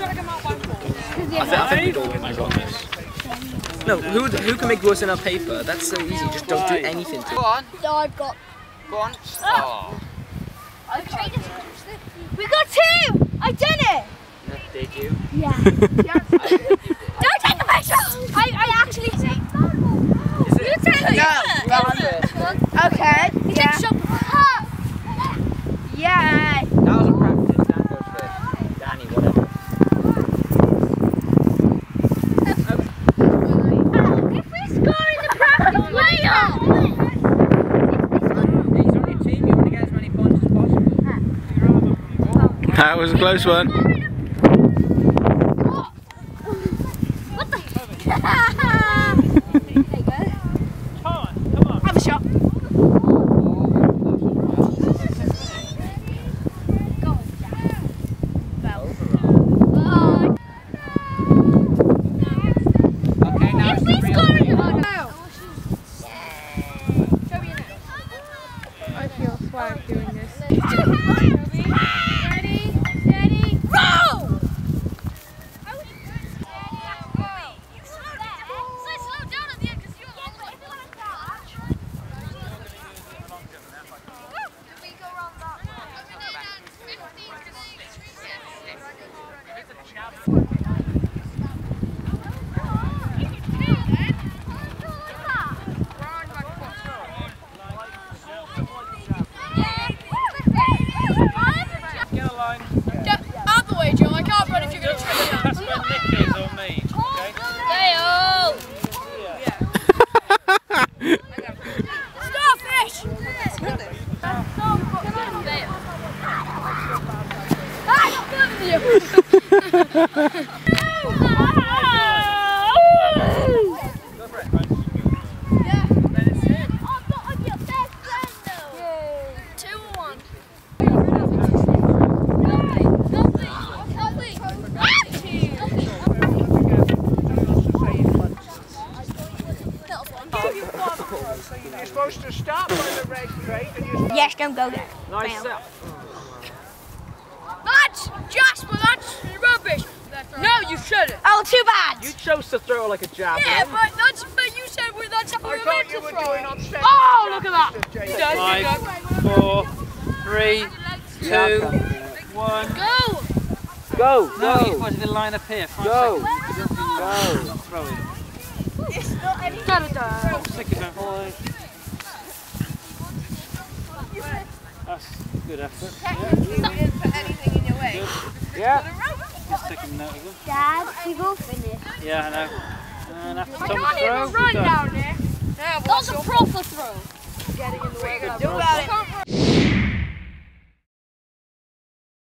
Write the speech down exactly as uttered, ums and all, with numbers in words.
I, th I think we all I got this. No, who who can make worse than our paper? That's so easy. Just don't do anything to it. Go on. No, I've got. Go on. Oh. We got two! I did it! No, did you? Yeah. Don't take the picture! I, I actually see. You take it! No, no, okay. You yeah. take shot. Yeah. That was a practice. Dan goes first. Danny, whatever. If we score in the practice, way up! He's on your team, you want to get as many points as possible. That was a close one. What the? There you go. Come on, come on. Have a shot. Go. Oh. Okay, now If it's we the real score in thing. the no. I feel swag doing this. Ready, steady, roll! Out the way, Joe. I can't run if you're going to trip me. That's where Nick is or me. Okay? Hey-oh! Starfish! I'm filming you! Two or one? You're supposed to start by the red crate and you start. Yes, don't go there. Nice set. That's Jasper, that's rubbish. No, you shouldn't. Oh, too bad. You chose to throw like a javelin. Yeah, but that's but you said we that's how we I were thought meant you to were throw doing it. on stage. Oh, look at that. Mister Done, Jason. you go. Five, four, three, two, one. Go! Go, No, go, you're supposed to line up here. Five go, seconds. go. Throw it. Da-da-da. Second round. That's good effort. You didn't put anything in your way. Yeah. Just taking note of them. Dad, we will finish. Yeah, I know. And after I Tom's can't throw, even run done. down there. Yeah, That was a proper throw. Getting in the way. Do about it.